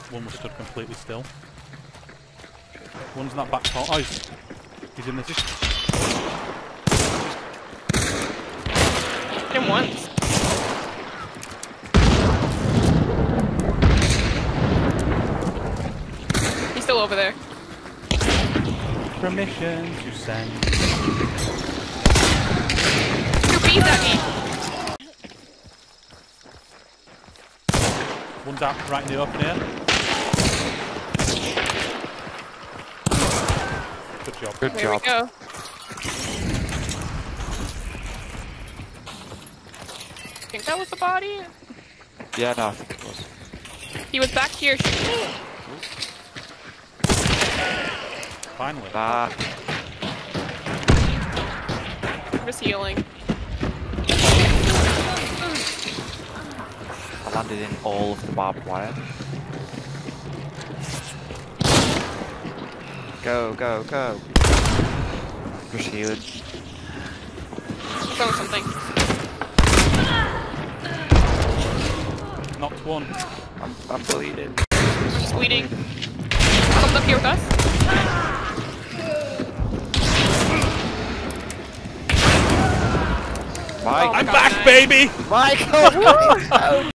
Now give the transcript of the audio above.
One was stood completely still. One's in that back corner. Oh, he's in this. Hit him once. He's still over there. Permission to send. Two bees at me. One's out right in the open here. Good job. Good There we job. go. I think that was the body. Yeah, no, I think it was. He was back here. Finally. Nah. I'm just healing. I landed in all of the barbed wire. Go, go, go. Just healing. Throw something. Knocked one. I'm bleeding. I'm just bleeding. Comes up here with us. Mike! Oh my I'm God, back, nice. baby! Michael!